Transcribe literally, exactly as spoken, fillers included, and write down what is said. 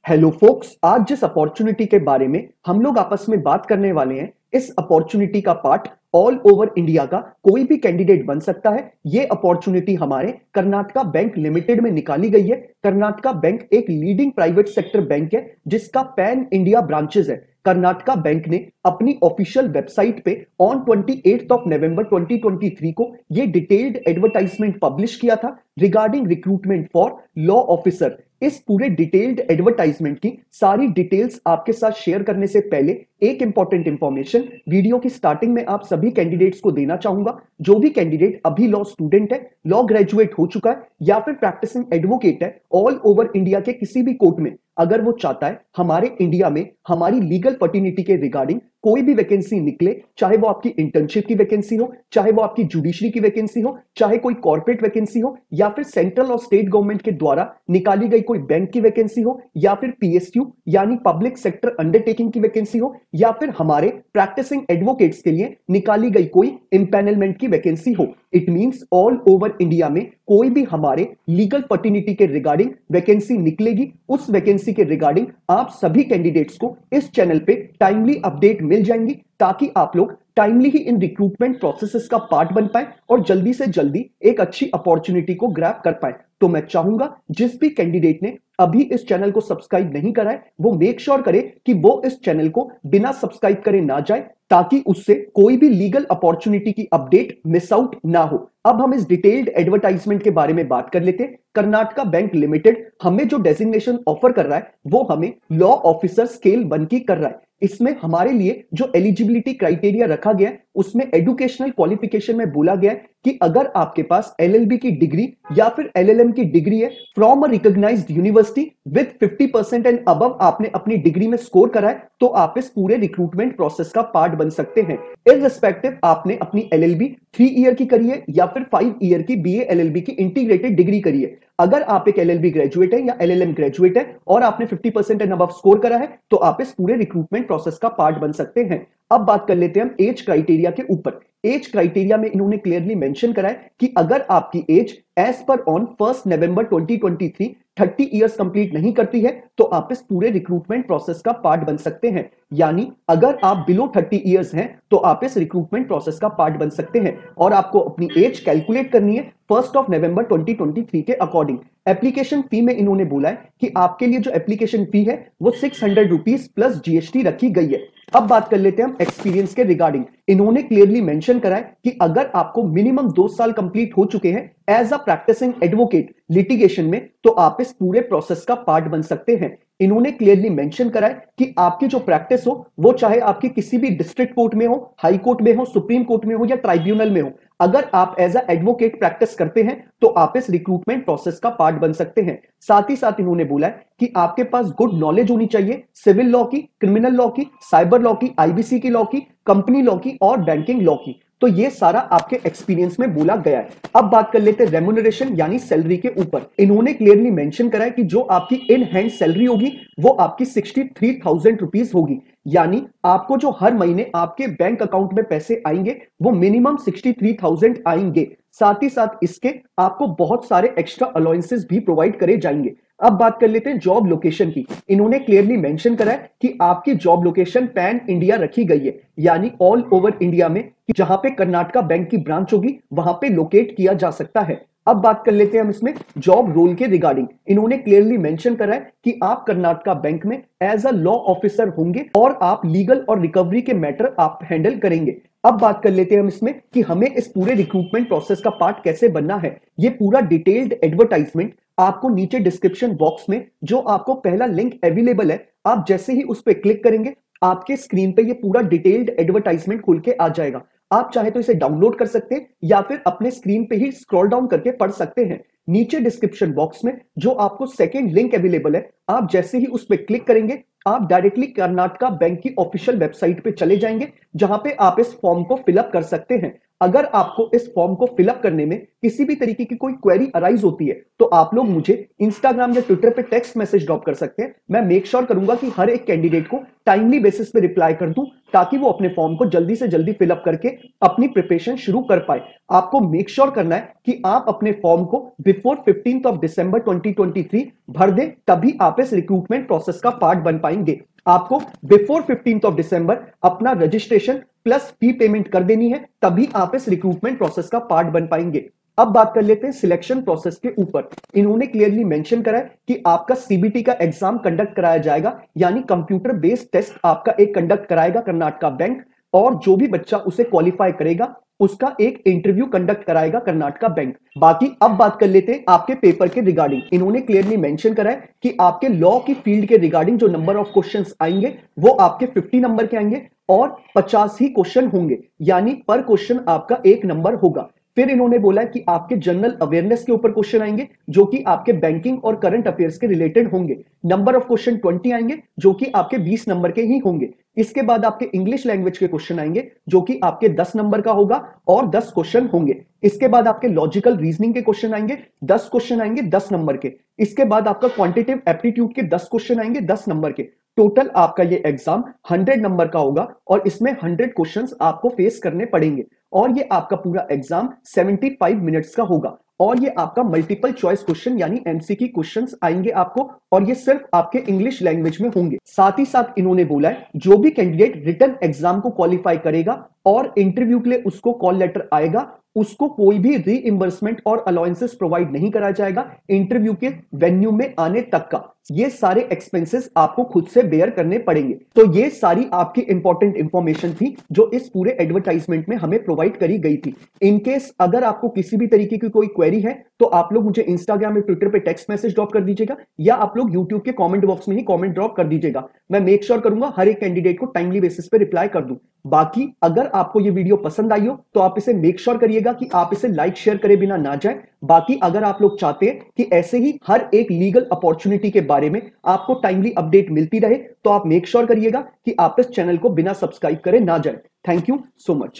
Hello focus, आज जिस opportunity के बारे में हम लोग आपस में बात करने वाले हैं, इस अपॉर्चुनिटी का पार्ट ऑल ओवर इंडिया का कोई भी कैंडिडेट बन सकता है। ये अपॉर्चुनिटी हमारे कर्नाटका बैंक लिमिटेड में निकाली गई है। कर्नाटका बैंक एक लीडिंग प्राइवेट सेक्टर बैंक है जिसका पैन इंडिया ब्रांचेस है। कर्नाटका बैंक ने अपनी ऑफिशियल वेबसाइट पे ऑन अट्ठाईस of November twenty twenty three को ये डिटेल्ड एडवर्टाइजमेंट पब्लिश किया था regarding recruitment for law officer. इस पूरे डिटेल्ड एडवर्टाइजमेंट की सारी डिटेल्स आपके साथ शेयर करने से पहले एक इंपॉर्टेंट इंफॉर्मेशन वीडियो की स्टार्टिंग में आप सभी कैंडिडेट्स को देना चाहूंगा। जो भी कैंडिडेट अभी लॉ स्टूडेंट है, लॉ ग्रेजुएट हो चुका है या फिर प्रैक्टिसिंग एडवोकेट है ऑल ओवर इंडिया के किसी भी कोर्ट में, अगर वो चाहता है हमारे इंडिया में हमारी लीगल फर्टिनिटी के रिगार्डिंग कोई भी वैकेंसी निकले, चाहे वो आपकी इंटर्नशिप की वैकेंसी हो, चाहे वो आपकी जुडिशरी की वैकेंसी हो, चाहे कोई कॉर्पोरेट वैकेंसी हो, या फिर सेंट्रल और स्टेट गवर्नमेंट के द्वारा निकाली गई कोई बैंक की वैकेंसी हो, या फिर पीएसयू यानी पब्लिक सेक्टर अंडरटेकिंग की वैकेंसी हो, या फिर हमारे प्रैक्टिसिंग एडवोकेट्स के लिए निकाली गई कोई इंपैनलमेंट की वैकेंसी हो, it means all over India में कोई भी हमारे लीगल फर्टिनिटी के रिगार्डिंग वैकेंसी निकलेगी, उस वैकेंसी के रिगार्डिंग आप सभी कैंडिडेट्स को इस चैनल पे टाइमली अपडेट मिल जाएंगी, ताकि आप लोग टाइमली ही इन रिक्रूटमेंट प्रोसेसेस का पार्ट बन पाए और जल्दी से जल्दी एक अच्छी अपॉर्चुनिटी को ग्रैब कर पाए। तो मैं चाहूंगा जिस भी कैंडिडेट ने अभी इस चैनल को सब्सक्राइब नहीं करा है, वो मेक श्योर करे कि वो इस चैनल को बिना सब्सक्राइब करे ना जाए, ताकि उससे कोई भी लीगल अपॉर्चुनिटी की अपडेट मिस आउट ना हो। अब हम इस डिटेल्ड एडवर्टाइजमेंट के बारे में बात कर लेते हैं। कर्नाटका बैंक लिमिटेड हमें जो डेजिग्नेशन ऑफर कर रहा है वो हमें लॉ ऑफिसर स्केल वन की कर रहा है। इसमें हमारे लिए जो एलिजिबिलिटी क्राइटेरिया रखा गया है उसमें एजुकेशनल क्वालिफिकेशन में बोला गया है कि अगर आपके पास एलएलबी की डिग्री या फिर एलएलएम की डिग्री है from a recognised university with fifty percent and above आपने अपनी डिग्री में स्कोर करा है, तो आप इस पूरे रिक्रूटमेंट प्रोसेस का पार्ट बन सकते हैं। इररिस्पेक्टिव आपने अपनी एलएलबी थ्री ईयर की करी है या फिर फाइव ईयर की बीए एलएलबी की इंटीग्रेटेड डिग्री करी है, अगर आप एक एलएलबी ग्रेजुएट है या एलएलएम ग्रेजुएट है और आपने fifty percent and above score करा है, तो आप इस पूरे रिक्रूटमेंट प्रोसेस का पार्ट बन सकते हैं। अब बात कर लेते हैं हम एज क्राइटेरिया के ऊपर। एज क्राइटेरिया में इन्होंने क्लियरली मेंशन करा है कि अगर आपकी एज एज पर on first November twenty twenty three thirty years complete नहीं करती है, तो आप इस पूरे रिक्रूटमेंट प्रोसेस का पार्ट बन सकते हैं। यानी अगर आप बिलो थर्टी इयर्स हैं तो आप इस रिक्रूटमेंट प्रोसेस का पार्ट बन सकते हैं और आपको अपनी एज कैलकुलेट करनी है first of November twenty twenty three के अकॉर्डिंग। एप्लीकेशन फी में इन्होंने बोला है कि आपके लिए जो एप्लीकेशन फी है वो six hundred rupees plus GST रखी गई है। अब बात कर लेते हैं हम एक्सपीरियंस के रिगार्डिंग। इन्होंने क्लियरली मेंशन करा है कि अगर आपको मिनिमम दो साल कंप्लीट हो चुके हैं as a practising advocate litigation में, तो आप इस पूरे प्रोसेस का पार्ट बन सकते हैं। इन्होंने क्लियरली मेंशन करा है कि आपकी जो प्रैक्टिस हो वो चाहे आपकी किसी भी डिस्ट्रिक्ट कोर्ट में हो, हाई कोर्ट में हो, सुप्रीम कोर्ट में हो या ट्राइब्यूनल में हो, अगर आप एज अ एडवोकेट प्रैक्टिस करते हैं तो आप इस रिक्रूटमेंट प्रोसेस का पार्ट बन सकते हैं। साथ ही साथ इन्होंने बोला है कि आपके पास गुड नॉलेज होनी चाहिए सिविल लॉ की, क्रिमिनल लॉ की, साइबर लॉ की, आईबीसी की लॉ की, कंपनी लॉ की और बैंकिंग लॉ की। तो ये सारा आपके एक्सपीरियंस में बोला गया है। अब बात कर लेते हैं रेम्यूनरेशन यानी सैलरी के ऊपर। इन्होंने क्लियरली मेंशन करा है कि जो आपकी इन हैंड सैलरी होगी वो आपकी सिक्सटी थ्री थाउजेंड रुपीज होगी, यानी आपको जो हर महीने आपके बैंक अकाउंट में पैसे आएंगे वो मिनिमम सिक्सटी थ्री थाउजेंड आएंगे। साथ ही साथ इसके आपको बहुत सारे एक्स्ट्रा अलाउंसेस भी प्रोवाइड करे जाएंगे। अब बात कर लेते हैं जॉब लोकेशन की। इन्होंने क्लियरली मेंशन करा है कि आपकी जॉब लोकेशन पैन इंडिया रखी गई है, यानी ऑल ओवर इंडिया में जहां पे कर्नाटका बैंक की ब्रांच होगी वहां पे लोकेट किया जा सकता है। अब बात कर लेते हैं हम इसमें जॉब रोल के रिगार्डिंग। इन्होंने क्लियरली मेंशन करा है कि आप कर्नाटका बैंक में एज अ लॉ ऑफिसर होंगे और आप लीगल और रिकवरी के मैटर आप हैंडल करेंगे। अब बात कर लेते हैं हम इसमें कि हमें इस पूरे रिक्रूटमेंट प्रोसेस का पार्ट कैसे बनना है। ये पूरा डिटेल्ड एडवर्टाइजमेंट आपको नीचे डिस्क्रिप्शन बॉक्स में जो आपको पहला लिंक अवेलेबल है, आप जैसे ही उस पर क्लिक करेंगे आपके स्क्रीन पे ये पूरा डिटेल्ड एडवर्टाइजमेंट खुल के आ जाएगा। आप चाहे तो इसे डाउनलोड कर सकते हैं या फिर अपने स्क्रीन पे ही स्क्रॉल डाउन करके पढ़ सकते हैं। नीचे डिस्क्रिप्शन बॉक्स में जो आपको सेकंड लिंक अवेलेबल है, आप जैसे ही उस पर क्लिक करेंगे आप डायरेक्टली कर्नाटका बैंक की ऑफिशियल वेबसाइट पे चले जाएंगे, जहां पे आप इस फॉर्म को फिलअप कर सकते हैं। अगर आपको इस फॉर्म को फिलअप करने में किसी भी तरीके की कोई क्वेरी अराइज होती है तो आप लोग मुझे इंस्टाग्राम या ट्विटर पे टेक्स्ट मैसेज ड्रॉप कर सकते हैं। मैं मेक श्योर करूंगा कि हर एक कैंडिडेट को टाइमली बेसिस पे रिप्लाई कर दूं, ताकि वो अपने फॉर्म को जल्दी से जल्दी फिलअप करके अपनी प्रिपरेशन शुरू कर पाए। आपको मेक श्योर करना है कि आप अपने फॉर्म को before fifteenth of December twenty twenty three भर दें, तभी आप इस रिक्रूटमेंट प्रोसेस का पार्ट बन पाएंगे। आपको बिफोर फिफ्टींथ ऑफ दिसंबर अपना रजिस्ट्रेशन प्लस फी पेमेंट कर देनी है, तभी आप इस रिक्रूटमेंट प्रोसेस का पार्ट बन पाएंगे। अब बात कर लेते हैं सिलेक्शन प्रोसेस के ऊपर। इन्होंने क्लियरली मेंशन करा है कि आपका सीबीटी का एग्जाम कंडक्ट कराया जाएगा, यानी कंप्यूटर बेस्ड टेस्ट आपका एक कंडक्ट कराएगा कर्नाटका बैंक, और जो भी बच्चा उसे क्वालिफाई करेगा उसका एक इंटरव्यू कंडक्ट कराएगा कर्नाटका बैंक। बाकी अब बात कर लेते हैं आपके पेपर के रिगार्डिंग। इन्होंने क्लियरली मेंशन करा है कि आपके लॉ की फील्ड के रिगार्डिंग जो नंबर ऑफ क्वेश्चंस आएंगे वो आपके फिफ्टी नंबर के आएंगे और पचास ही क्वेश्चन होंगे, यानी पर क्वेश्चन आपका एक नंबर होगा। फिर इन्होंने बोला है कि आपके जनरल अवेयरनेस के ऊपर क्वेश्चन आएंगे जो कि आपके बैंकिंग और करंट अफेयर्स के रिलेटेड होंगे। नंबर ऑफ क्वेश्चन ट्वेंटी आएंगे जो कि आपके बीस नंबर के ही होंगे। इसके बाद आपके इंग्लिश लैंग्वेज के क्वेश्चन आएंगे जो कि आपके दस नंबर का होगा और दस क्वेश्चन होंगे। इसके बाद आपके लॉजिकल रीजनिंग के क्वेश्चन आएंगे, दस क्वेश्चन आएंगे दस नंबर के। इसके बाद आपका क्वांटिटेटिव एप्टीट्यूड के दस क्वेश्चन आएंगे दस नंबर के। टोटल आपका ये एग्जाम हंड्रेड नंबर का होगा और इसमें हंड्रेड क्वेश्चंस आपको फेस करने पड़ेंगे और ये आपका पूरा एग्जाम पचहत्तर मिनट्स का होगा और ये आपका मल्टीपल चॉइस क्वेश्चन यानी एमसीक्यू क्वेश्चंस आएंगे आपको, और ये सिर्फ आपके इंग्लिश लैंग्वेज में होंगे। साथ ही साथ इन्होंने बोला है जो भी कैंडिडेट रिटन एग्जाम को क्वालिफाई करेगा और इंटरव्यू के लिए उसको कॉल लेटर आएगा, उसको कोई भी रीइंबर्समेंट और अलाउंसेस प्रोवाइड नहीं कराया जाएगा इंटरव्यू के वेन्यू में आने तक का। ये सारे एक्सपेंसेस आपको खुद से बेयर करने पड़ेंगे। तो ये सारी आपकी इंपॉर्टेंट इंफॉर्मेशन थी जो इस पूरे एडवर्टाइजमेंट में हमें प्रोवाइड करी गई थी। इनकेस अगर आपको किसी भी तरीके की कोई क्वेरी है तो आप लोग मुझे इंस्टाग्राम या ट्विटर पे टेक्स्ट मैसेज ड्रॉप कर दीजिएगा या आप लोग यूट्यूब के कमेंट बॉक्स में ही कमेंट ड्रॉप कर दीजिएगा। मैं मेक श्योर करूंगा हर एक कैंडिडेट को टाइमली बेसिस पे रिप्लाई कर दूं। बाकी अगर आपको ये वीडियो पसंद आई हो तो आप इसे मेक श्योर करिएगा कि आप इसे लाइक शेयर करे बिना ना जाए। बाकी अगर आप लोग चाहते हैं कि ऐसे ही हर एक लीगल अपॉर्चुनिटी के बारे में आपको टाइमली अपडेट मिलती रहे तो आप मेक श्योर करिएगा कि आप इस चैनल को बिना सब्सक्राइब करे ना जाए। Thank you so much.